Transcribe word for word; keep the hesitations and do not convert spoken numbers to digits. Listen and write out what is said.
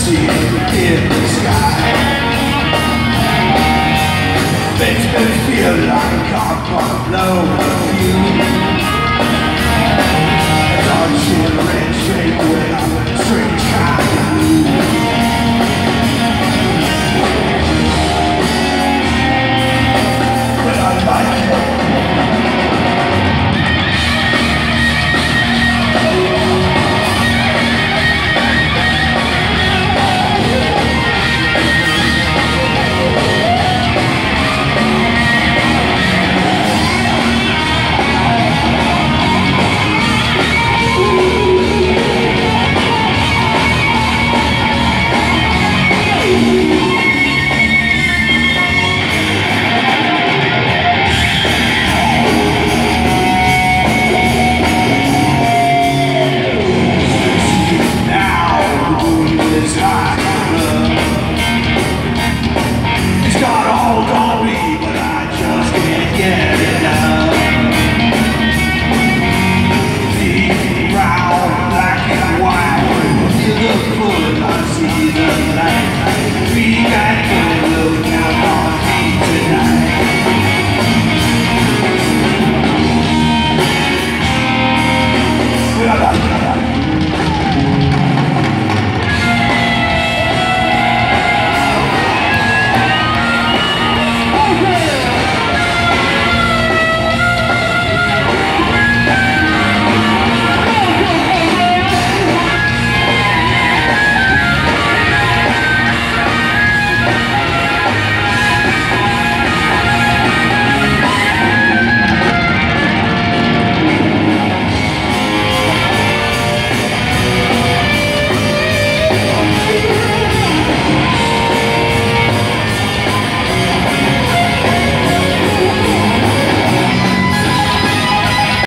see in the sky. Makes me feel like I'm gonna blow a fuse. It's all shivering straight with a strange kind of blues. But I like it. Look